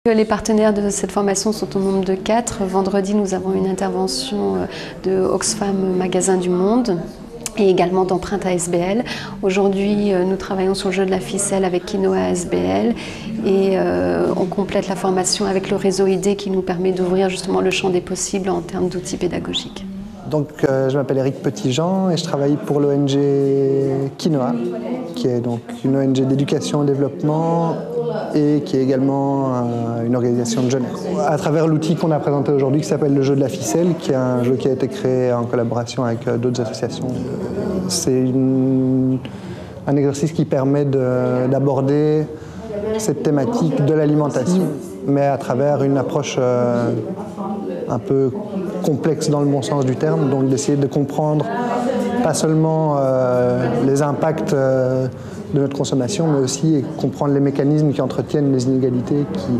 Les partenaires de cette formation sont au nombre de 4. Vendredi, nous avons une intervention de Oxfam Magasin du Monde et également d'Empreinte ASBL. Aujourd'hui, nous travaillons sur le jeu de la ficelle avec Quinoa ASBL et on complète la formation avec le réseau ID qui nous permet d'ouvrir justement le champ des possibles en termes d'outils pédagogiques. Donc, je m'appelle Éric Petitjean et je travaille pour l'ONG Quinoa, qui est donc une ONG d'éducation et développement et qui est également une organisation de jeunesse. À travers l'outil qu'on a présenté aujourd'hui qui s'appelle le jeu de la ficelle, qui est un jeu qui a été créé en collaboration avec d'autres associations. C'est un exercice qui permet d'aborder cette thématique de l'alimentation, mais à travers une approche un peu complexe dans le bon sens du terme, donc d'essayer de comprendre pas seulement les impacts de notre consommation, mais aussi comprendre les mécanismes qui entretiennent les inégalités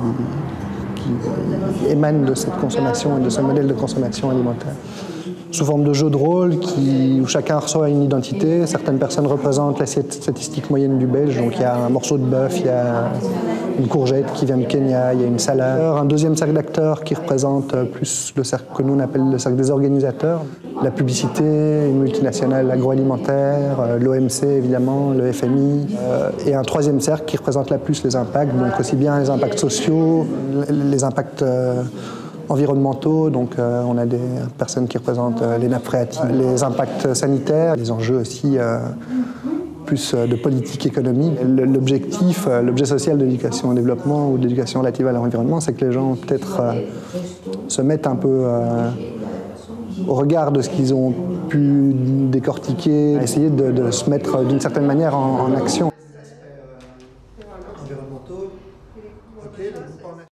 qui émanent de cette consommation et de ce modèle de consommation alimentaire. Sous forme de jeu de rôle où chacun reçoit une identité. Certaines personnes représentent l'assiette statistique moyenne du Belge, donc il y a un morceau de bœuf, il y a une courgette qui vient du Kenya, il y a une salade. Un deuxième cercle d'acteurs qui représente plus le cercle que nous on appelle le cercle des organisateurs. La publicité, une multinationale agroalimentaire, l'OMC évidemment, le FMI. Et un troisième cercle qui représente là plus les impacts, donc aussi bien les impacts sociaux, les impacts environnementaux, donc on a des personnes qui représentent les nappes phréatiques, les impacts sanitaires, les enjeux aussi plus de politique économique. L'objectif, l'objet social de l'éducation au développement ou de l'éducation relative à l'environnement, c'est que les gens peut-être se mettent un peu au regard de ce qu'ils ont pu décortiquer, essayer de se mettre d'une certaine manière en action.